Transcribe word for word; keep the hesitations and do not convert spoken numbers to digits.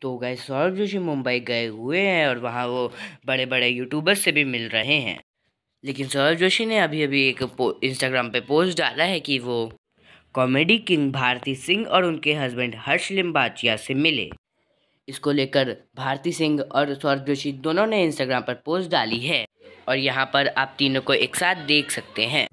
तो गाइस सौरभ जोशी मुंबई गए हुए हैं और वहाँ वो बड़े बड़े यूट्यूबर्स से भी मिल रहे हैं। लेकिन सौरभ जोशी ने अभी अभी एक इंस्टाग्राम पे पोस्ट डाला है कि वो कॉमेडी किंग भारती सिंह और उनके हस्बैंड हर्ष लिम्बाचिया से मिले। इसको लेकर भारती सिंह और सौरभ जोशी दोनों ने इंस्टाग्राम पर पोस्ट डाली है और यहाँ पर आप तीनों को एक साथ देख सकते हैं।